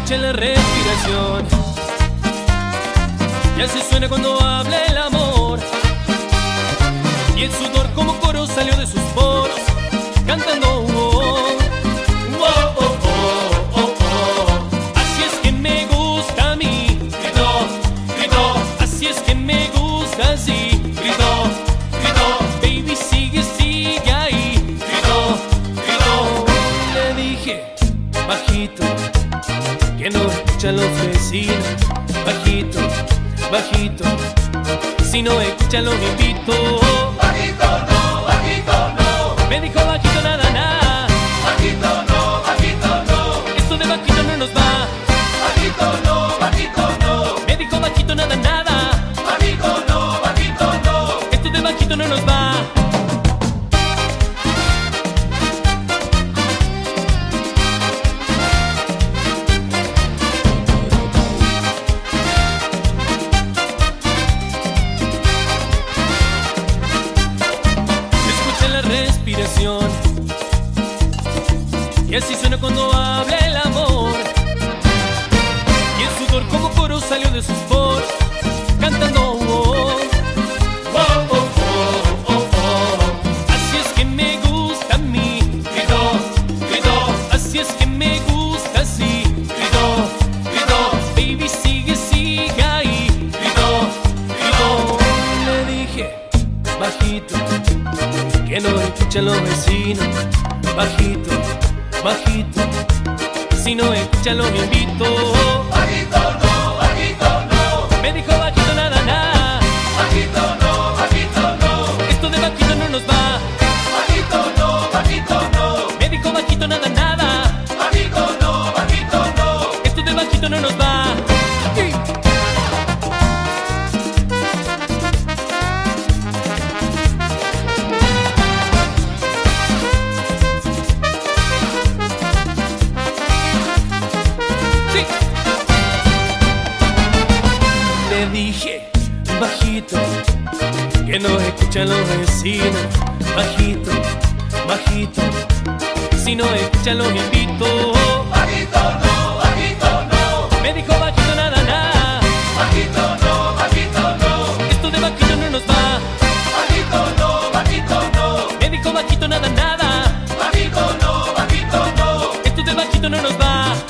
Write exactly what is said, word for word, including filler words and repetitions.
escuchen la respiración. Y así suena cuando habla el amor. Y el sudor como coro salió de sus poros, cantando oh, oh, oh, oh, oh, oh. Así es que me gusta a mí, gritó, gritó. Así es que me gusta así, gritó, gritó. Baby, sigue, sigue ahí, gritó, gritó. Le dije, bajito, que no escuchan los vecinos. Bajito, bajito, si no escuchan los invito. Bajito no, bajito no. Me dijo bajito nada, nada. Bajito no, bajito no. Esto de bajito no nos va. Bajito no, bajito no. Me dijo bajito nada, nada. Bajito no, bajito no. Esto de bajito no nos va. Respiración. Y así suena cuando habla el amor. Y el sudor como coro salió de sus poros, cantando oh, oh, oh, oh, oh, oh. Así es que me gusta a mí, gritó, gritó. Así es que me gusta así, gritó, gritó. Baby, sigue, sigue ahí, gritó, gritó. Le dije, bajito, que no escuchan los vecinos. Bajito, bajito, si no escuchan los invito. Bajito no, bajito no. Me dijo bajito nada, nada. Bajito no, bajito no. Esto de bajito no nos va. Bajito no, bajito no. Me dijo bajito nada, nada. Bajito no, bajito no. Esto de bajito no nos va. Sí. Le dije, bajito, que no escuchan los vecinos. Bajito, bajito, si no escuchan los invito. Bajito no, bajito no. Me dijo bajito nada, nada. Bajito no, bajito no. Esto de bajito no nos va. Bajito no, bajito no. Me dijo bajito nada, nada. Bajito no, bajito no. Esto de bajito no nos va.